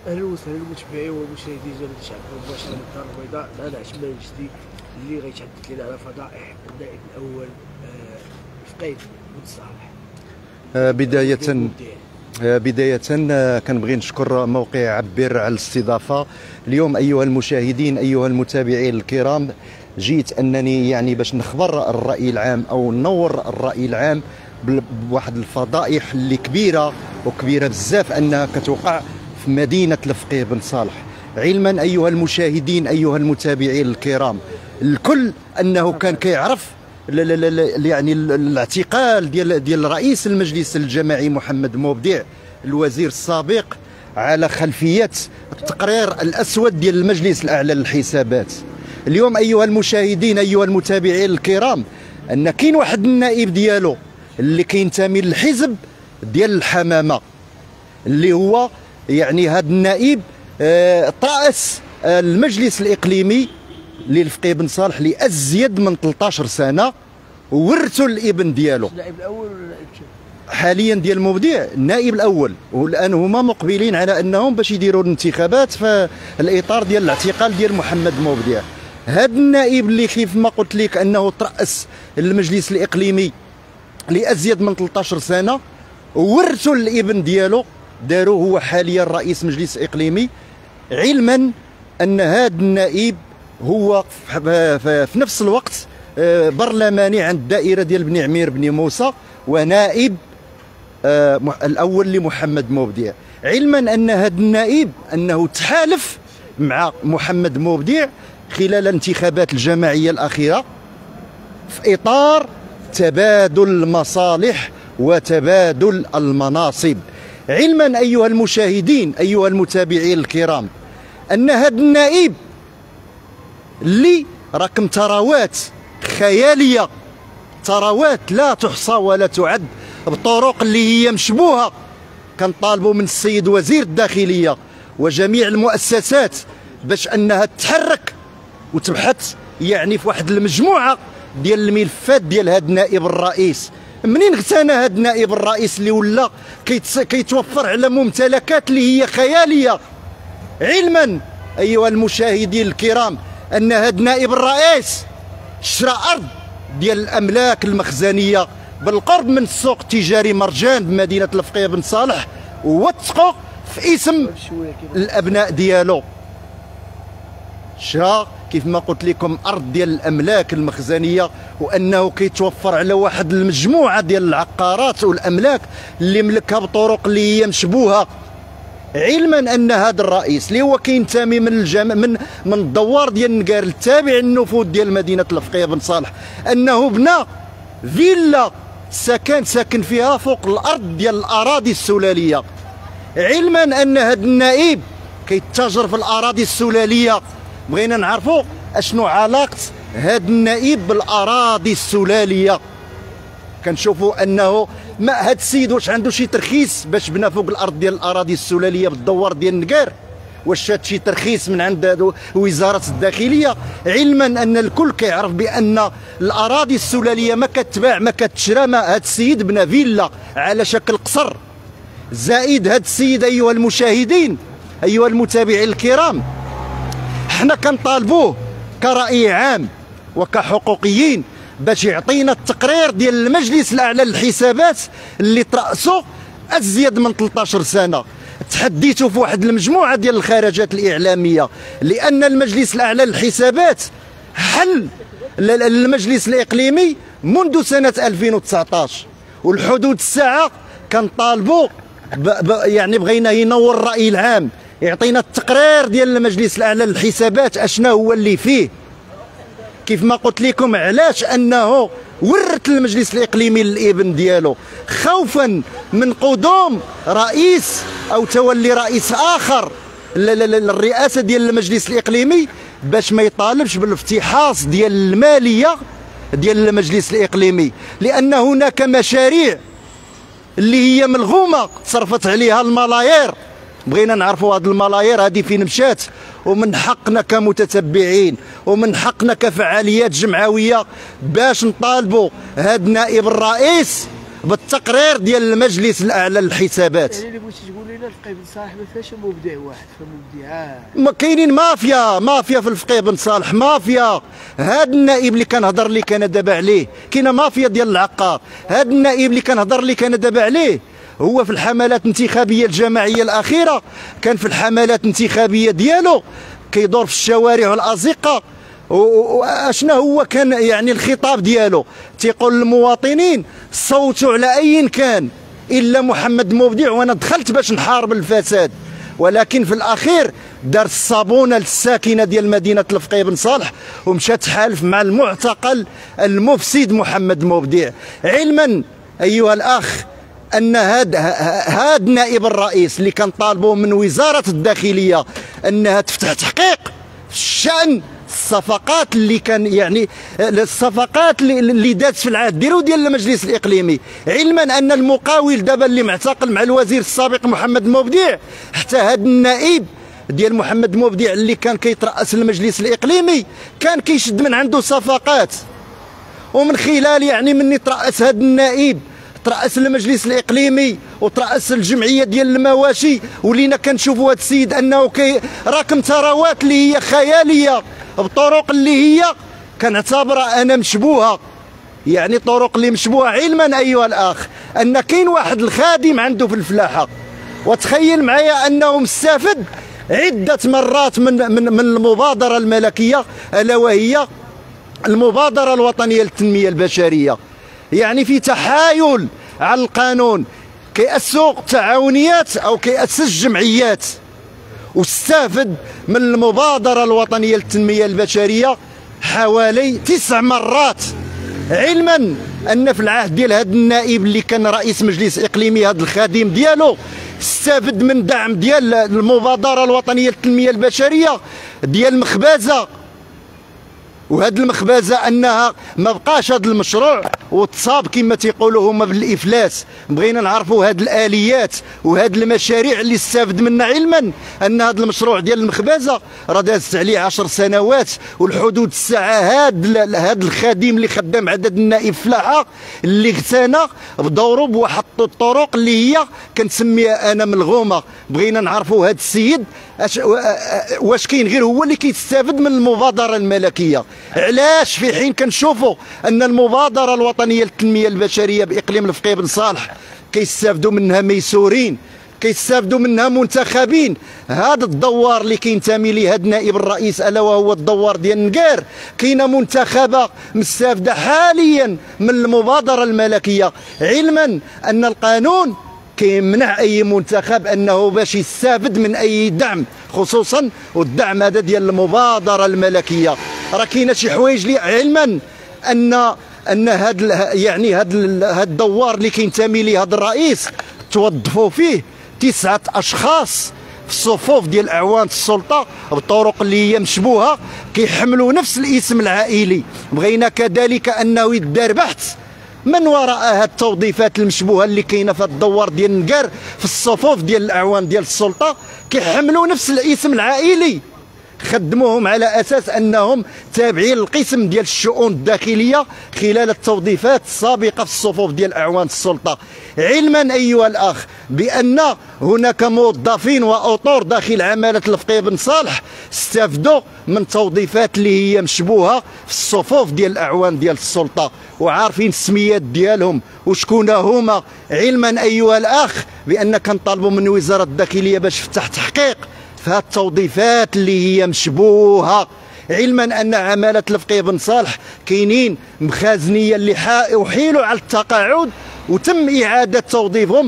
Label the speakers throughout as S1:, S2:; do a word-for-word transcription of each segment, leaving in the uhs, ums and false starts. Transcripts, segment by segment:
S1: اهلا وسهلا المتابعين والمشاهدين ديال الشعب المباشر من الدار البيضاء. معنا عثمان الجدي اللي غيتحدث لنا على فضائح النائب الاول فقيد بن صالح.
S2: بداية بداية كنبغي نشكر موقع عبر على الاستضافة اليوم. أيها المشاهدين، أيها المتابعين الكرام، جيت أنني يعني باش نخبر الرأي العام أو ننور الرأي العام بواحد الفضائح اللي كبيرة وكبيرة بزاف أنها كتوقع في مدينة الفقيه بن صالح. علما أيها المشاهدين، أيها المتابعين الكرام، الكل أنه كان كيعرف يعني الاعتقال ديال ديال رئيس المجلس الجماعي محمد مبدع الوزير السابق على خلفية التقرير الأسود ديال المجلس الأعلى للحسابات. اليوم أيها المشاهدين، أيها المتابعين الكرام، أن كاين واحد النائب ديالو اللي كينتمي للحزب ديال الحمامة، اللي هو يعني هذا النائب آه طرأس المجلس الإقليمي للفقيه بن صالح لأزيد من ثلاثة عشر سنة، وورثوا الابن ديالو.
S1: النائب الاول ولا النائب الثاني؟
S2: حاليا ديال مبدع النائب الاول، والان هما مقبلين على انهم باش يديروا الانتخابات في الاطار ديال الاعتقال ديال محمد مبدع. هذا النائب اللي كيف ما قلت لك انه ترأس المجلس الاقليمي لازيد من ثلاثة عشر سنه، ورثوا الابن ديالو، داروه هو حاليا رئيس مجلس اقليمي، علما ان هذا النائب هو في نفس الوقت برلماني عند الدائره ديال بني عمير بني موسى، ونائب الاول لمحمد مبدع. علما ان هذا النائب انه تحالف مع محمد مبدع خلال الانتخابات الجماعيه الاخيره في اطار تبادل المصالح وتبادل المناصب. علما ايها المشاهدين، ايها المتابعين الكرام، ان هذا النائب اللي راكم ثروات خياليه، ثروات لا تحصى ولا تعد، بطرق اللي هي مشبوهه، كنطالبوا من السيد وزير الداخليه وجميع المؤسسات باش انها تتحرك وتبحث يعني في واحد المجموعه ديال الملفات ديال هذا النائب الرئيس. منين اغتنى هذا النائب الرئيس اللي ولا كيتوفر على ممتلكات اللي هي خياليه؟ علما ايها المشاهدين الكرام ان هذا النائب الرئيس شرى ارض ديال الاملاك المخزنيه بالقرب من السوق التجاري مرجان بمدينه الفقيه بن صالح، ووثقوا في اسم الابناء ديالو. شرى كيف ما قلت لكم ارض ديال الاملاك المخزنيه، وانه كيتوفر على واحد المجموعه ديال العقارات والاملاك اللي ملكها بطرق اللي هي مشبوهه. علما ان هذا الرئيس اللي هو كينتمي من الجم... من من الدوار ديال النقار التابع للنفوذ ديال مدينه الفقيه بن صالح، انه بنى فيلا سكن ساكن فيها فوق الارض ديال الاراضي السلاليه. علما ان هذا النائب كيتاجر في الاراضي السلاليه. بغينا نعرفوا اشنو علاقه هذا النائب بالاراضي السلاليه. كنشوفوا انه ما هذا السيد واش عنده شي ترخيص باش بنى فوق الارض ديال الاراضي السلاليه بالدوار ديال النقار؟ واش شاد شي ترخيص من عند وزاره الداخليه؟ علما ان الكل كيعرف بان الاراضي السلاليه ما كتباع ما كتشرى. ما هذا السيد بنى فيلا على شكل قصر. زائد هذا السيد ايها المشاهدين، ايها المتابعين الكرام، حنا كنطالبوه كرأي عام وكحقوقيين باش يعطينا التقرير ديال المجلس الاعلى للحسابات اللي ترأسوا ازيد من ثلاثة عشر سنه. تحديتوا في واحد المجموعه ديال الخرجات الاعلاميه، لان المجلس الاعلى للحسابات حل المجلس الاقليمي منذ سنه ألفين وتسعطاش، والحدود الساعه كنطالبوا يعني بغينا ينور الراي العام، يعطينا التقرير ديال المجلس الاعلى للحسابات اشنا هو اللي فيه. كيف ما قلت لكم علاش انه ورث المجلس الاقليمي للابن ديالو، خوفا من قدوم رئيس او تولي رئيس اخر للرئاسه ديال المجلس الاقليمي باش ما يطالبش بالافتحاص ديال الماليه ديال المجلس الاقليمي، لان هناك مشاريع اللي هي ملغومه تصرفت عليها الملايير. بغينا نعرفوا هذه الملايير هذه فين مشات، ومن حقنا كمتتبعين ومن حقنا كفعاليات جمعويه باش نطالبوا هذا نائب الرئيس بالتقرير ديال المجلس الاعلى للحسابات.
S1: يعني اللي بغيتي تقول لنا الفقيه بن صالح ما فيهاش مبدع واحد، فمبدعات
S2: ما كاينين مافيا مافيا في الفقيه بن صالح، مافيا. هذا النائب اللي كنهضر لك انا دابا عليه كاينه مافيا ديال العقار. هذا النائب اللي كنهضر لك انا دابا عليه هو في الحملات الانتخابيه الجماعيه الاخيره كان في الحملات الانتخابيه ديالو كيدور في الشوارع والازقه. واشنا هو كان يعني الخطاب ديالو تيقول للمواطنين صوتوا على اي كان الا محمد مبدع، وانا دخلت باش نحارب الفساد. ولكن في الاخير دار الصابونه للساكنه ديال مدينه الفقيه بن صالح ومشى تحالف مع المعتقل المفسد محمد مبدع. علما ايها الاخ ان هذا هذا نائب الرئيس اللي كان طالبوه من وزاره الداخليه انها تفتح تحقيق في الشان الصفقات اللي كان يعني الصفقات اللي دازت في العهد ديالو ديال المجلس الاقليمي، علما ان المقاول دابا اللي معتقل مع الوزير السابق محمد مبدع حتى هذا النائب ديال محمد مبدع اللي كان كيترأس المجلس الاقليمي كان كيشد من عنده صفقات. ومن خلال يعني مني ترأس هذا النائب ترأس المجلس الاقليمي وترأس الجمعيه ديال المواشي، ولينا كنشوفوا هذا السيد انه كي راكم ثروات اللي هي خياليه بطرق اللي هي كنعتبرها انا مشبوهه، يعني طرق اللي مشبوهه. علما ايها الاخ ان كاين واحد الخادم عنده في الفلاحه وتخيل معايا انه مستفد عده مرات من من من المبادره الملكيه الا وهي المبادره الوطنيه للتنميه البشريه، يعني في تحايل على القانون كيأسسوا تعاونيات او كيأسس جمعيات، واستفد من المبادره الوطنيه للتنميه البشريه حوالي تسع مرات. علما ان في العهد ديال هذا النائب اللي كان رئيس مجلس اقليمي هذا الخادم ديالو استفد من دعم ديال المبادره الوطنيه للتنميه البشريه ديال مخبازه، وهاد المخبزه انها ما بقاش هذا المشروع وتصاب كما تيقولوا هما بالافلاس. بغينا نعرفوا هاد الاليات وهاد المشاريع اللي استفد منها، علما ان هذا المشروع ديال المخبزه راه دازت عليه عشر سنوات والحدود الساعه. هاد هاد الخادم اللي خدام عدد النائب فلاحه اللي اغتنى بدوره بواحد الطرق اللي هي كنسميها انا ملغومه. بغينا نعرفوا هاد السيد واش كاين غير هو اللي كيستافد من المبادره الملكيه؟ علاش في حين كنشوفوا ان المبادره الوطنيه للتنميه البشريه باقليم الفقيه بن صالح كيستافدوا منها ميسورين، كيستافدوا منها منتخبين. هذا الدوار اللي كينتمي ليه هذا نائب الرئيس الا وهو الدوار ديال النقار كاينه منتخبه مستافده حاليا من المبادره الملكيه، علما ان القانون كيمنع اي منتخب انه باش يستافد من اي دعم، خصوصا والدعم هذا ديال المبادره الملكيه. راه كاينه شي حوايج لي علما ان ان هذا يعني هذا هذا الدوار اللي كينتمي ليه هذا الرئيس توظفوا فيه تسعه اشخاص في الصفوف ديال اعوان السلطه بطرق اللي هي مشبوهه كيحملوا نفس الاسم العائلي. بغينا كذلك انه يدار بحث من وراء هاد التوظيفات المشبوهه اللي كاينه في هاد الدوار ديال النقار في الصفوف ديال الاعوان ديال السلطه كيحملوا نفس الاسم العائلي، خدموهم على اساس انهم تابعين للقسم ديال الشؤون الداخليه خلال التوظيفات السابقه في الصفوف ديال اعوان السلطه. علما ايها الاخ بان هناك موظفين واطور داخل عماله الفقيه بن صالح استفدوا من توظيفات اللي هي مشبوهه في الصفوف ديال الاعوان ديال السلطه، وعارفين السميات ديالهم وشكون هما. علما ايها الاخ بان كنطالبوا من وزاره الداخليه باش تفتح تحقيق في هذه التوظيفات اللي هي مشبوهه، علما ان عماله الفقيه بن صالح كاينين مخازنيه اللي احيلوا على التقاعد وتم اعاده توظيفهم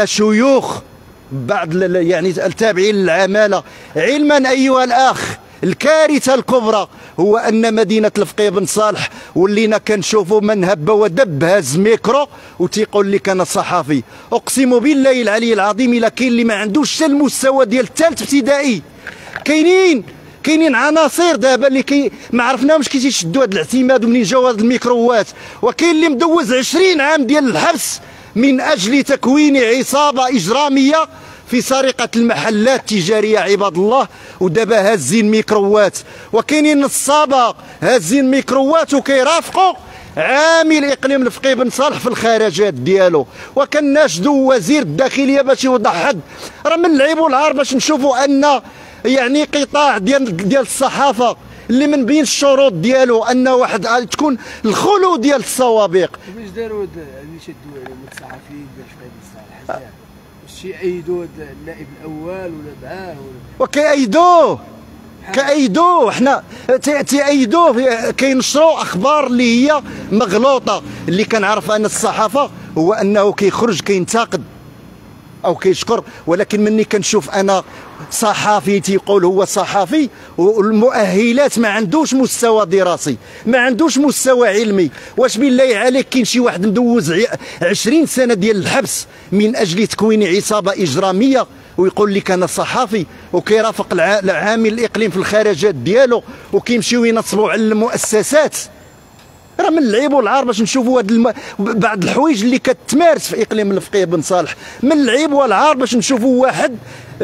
S2: كشيوخ بعض يعني التابعين للعماله. علما ايها الاخ الكارثه الكبرى هو ان مدينه الفقيه بن صالح ولينا كنشوفوا من هب ودب هاز ميكرو وتيقول لك انا صحفي. اقسم بالله العلي العظيم الا كاين اللي ما عندوش حتى المستوى ديال الثالث ابتدائي. كاينين كاينين عناصر دابا اللي كي ما عرفناهمش كي تيشدوا هذا الاعتماد ومنين جاوا هاد الميكروات، وكاين اللي مدوز عشرين عام ديال الحبس من اجل تكوين عصابه اجراميه في سرقه المحلات التجاريه عباد الله، ودابا هازين ميكروات. وكاينين نصابه هازين ميكروات وكيرافقوا عامل اقليم الفقيه بن صالح في الخرجات ديالو، وكناشدوا وزير الداخليه باش يوضح. راه من العيب والعار باش نشوفوا ان يعني قطاع ديال ديال الصحافه اللي من بين الشروط ديالو ان واحد تكون الخلو ديال السوابق.
S1: واش داروا اللي شدوا عليهم الصحفيين باش فهاد الصالح؟ واش يأيدوا النائب الاول ولا معاه؟
S2: وكيأيدوه كأيدوه حنا تيأيدوه. كينشروا اخبار اللي هي مغلوطه. اللي كنعرف ان الصحافه هو انه كيخرج كينتقد او كيشكر، ولكن مني كنشوف انا صحافي تيقول هو صحافي والمؤهلات ما عندوش مستوى دراسي، ما عندوش مستوى علمي. واش بالله عليك كاين شي واحد مدوز عشرين سنه ديال الحبس من اجل تكوين عصابه اجراميه ويقول لك انا صحافي وكيرافق العامل الاقليم في الخرجات ديالو وكيمشيو ينصبوا على المؤسسات؟ راه من العيب والعار باش نشوفوا هاد الم... بعض الحوايج اللي كتمارس في اقليم الفقيه بن صالح. من العيب والعار باش نشوفوا واحد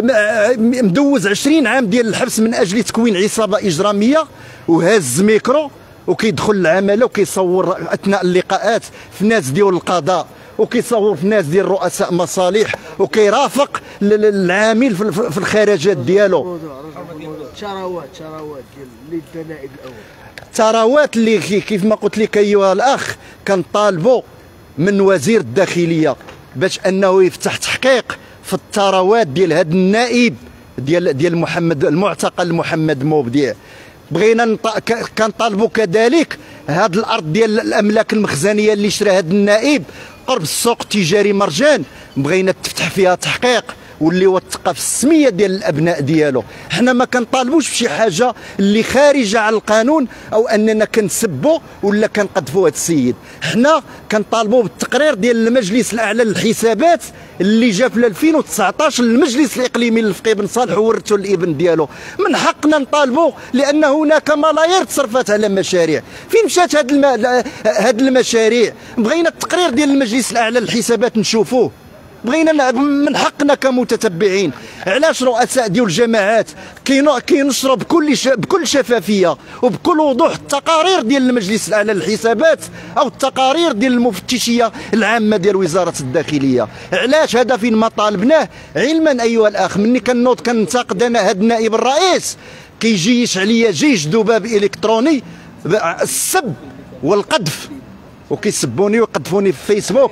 S2: مدوز عشرين عام ديال الحبس من اجل تكوين عصابه اجراميه وهاز ميكرو وكيدخل العماله وكيصور اثناء اللقاءات في ناس ديال القضاء وكيصور في ناس ديال رؤساء مصالح وكيرافق العامل في الخرجات ديالو.
S1: شراوات شراوات ديال اللي دا النائب الاول،
S2: الثروات اللي كيف ما قلت لك ايها الاخ كنطالبوا من وزير الداخليه باش انه يفتح تحقيق في الثروات ديال هذا النائب ديال ديال محمد المعتقل محمد مبدع. بغينا كنطالبوا كذلك هذه الارض ديال الاملاك المخزنيه اللي شرا هذا النائب قرب السوق التجاري مرجان، بغينا تفتح فيها تحقيق واللي وثق في السميه ديال الابناء ديالو. حنا ما كنطالبوش بشي حاجه اللي خارجه على القانون او اننا كنسبوا ولا كنقذفوا هذا السيد. حنا كنطالبوا بالتقرير ديال المجلس الاعلى للحسابات اللي جا في ألفين وتسعطاش للمجلس الاقليمي للفقيه بن صالح وورثوا الابن ديالو. من حقنا نطالبوا لان هناك ملايير تصرفات على مشاريع. فين مشات هاد الم... هاد المشاريع؟ بغينا التقرير ديال المجلس الاعلى للحسابات نشوفوه. بغينا من حقنا كمتتبعين. علاش رؤساء ديال الجماعات كينشروا بكل بكل شفافيه وبكل وضوح التقارير ديال المجلس الاعلى للحسابات او التقارير ديال المفتشيه العامه ديال وزاره الداخليه؟ علاش؟ هذا فين ما طالبناه. علما ايها الاخ مني كنوض كنتقد انا هذا النائب الرئيس كيجيش عليا جيش ذباب الكتروني السب والقذف وكيسبوني ويقذفوني في فيسبوك.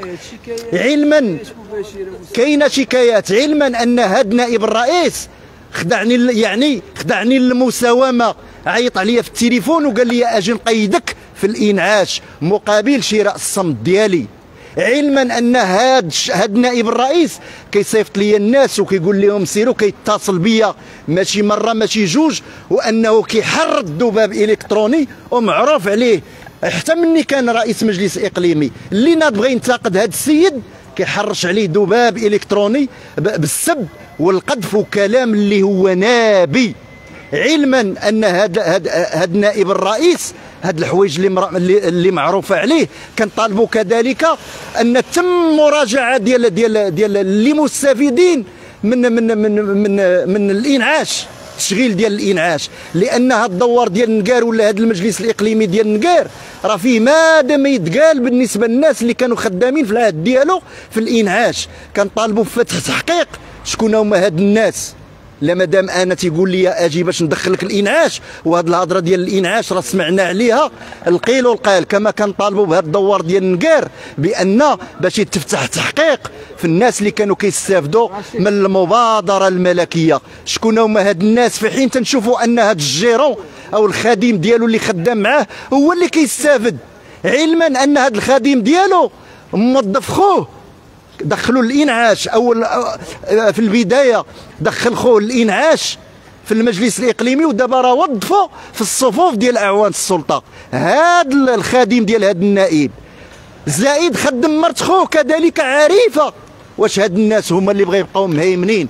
S2: علما كاينه شكايات، علما ان هذا نائب الرئيس خدعني يعني خدعني للمساومه، عيط عليا في التليفون وقال لي اجي نقيدك في الانعاش مقابل شراء الصمت ديالي. علما ان هذا هاد نائب الرئيس كيصيفط لي الناس وكيقول لهم سيروا، كيتصل بيا ماشي مره ماشي جوج، وانه كيحرض الذباب الالكتروني ومعروف عليه حتى مني كان رئيس مجلس اقليمي اللي ناض بغى ينتقد هذا السيد كيحرش عليه ذباب الكتروني بالسب والقذف وكلام اللي هو نابي. علما ان هذا هذا النائب الرئيس هاد الحوايج اللي اللي معروفه عليه كنطالبوا كذلك ان تم مراجعه ديال ديال ديال اللي مستفيدين من من من من من الانعاش، تشغيل ديال الانعاش، لان هاد الدوار ديال النقار ولا هاد المجلس الاقليمي ديال النقار راه فيه ماده ما يتقال بالنسبه للناس اللي كانوا خدامين في العهد ديالو في الانعاش. كنطالبوا بفتح تحقيق شكون هما هاد الناس. لا مادام انا تيقول لي اجي باش ندخلك الانعاش، وهاد الهضره ديال الانعاش راه سمعنا عليها القيل والقال، كما كنطالبوا بهذا الدوار ديال النقار بان باش يتفتح تحقيق في الناس اللي كانوا كيستافدوا من المبادره الملكيه. شكون هما هاد الناس في حين تنشوفوا ان هاد الجيرون او الخادم ديالو اللي خدام معاه هو اللي كيستافد، علما ان هاد الخادم ديالو موظف خوه دخلوا الانعاش او في البدايه دخل خوه الانعاش في المجلس الاقليمي ودابا راه وظفوا في الصفوف ديال اعوان السلطه. هذا الخادم ديال هذا النائب زائد خدم مرت خوه كذلك عريفه. واش هاد الناس هما اللي بغا يبقاو مهيمنين؟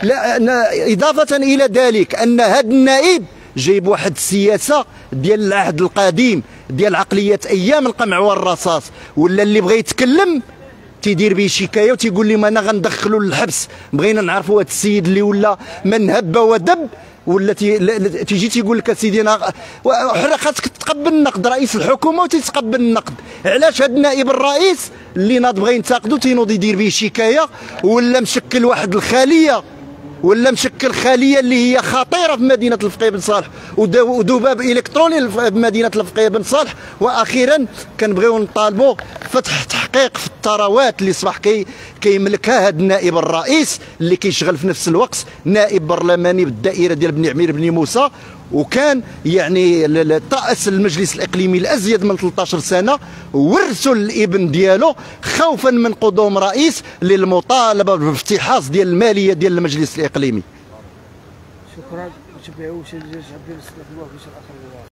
S2: لا، اضافه الى ذلك ان هذا النائب جايب واحد السياسه ديال العهد القديم ديال عقليه ايام القمع والرصاص، ولا اللي بغى يتكلم تيدير به شكايه وتيقول لي ما انا غندخلو للحبس. بغينا نعرفوا هذا السيد اللي ولا من هب ودب ولا تيجي تيقول لك اسيدي انا خاصك تقبل النقد، رئيس الحكومه وتيتقبل النقد. علاش هذا النائب الرئيس اللي ناض بغى ينتقدو تينوض يدير به شكايه، ولا مشكل واحد الخليه ولا مشكل خليه اللي هي خطيره في مدينه الفقيه بن صالح، وذباب الكتروني في مدينه الفقيه بن صالح. واخيرا كنبغيو نطالبوا فتح تحقيق في الثروات اللي صباح كي كيملكها هذا النائب الرئيس اللي كيشغل في نفس الوقت نائب برلماني بالدائره ديال بني عمير بن موسى، وكان يعني طأس المجلس الاقليمي لازيد من ثلاثة عشر سنه، ورثوا الابن ديالو خوفا من قدوم رئيس للمطالبه بافتحاص ديال الماليه ديال المجلس الاقليمي.
S1: شكرا. تبعوا شي جهه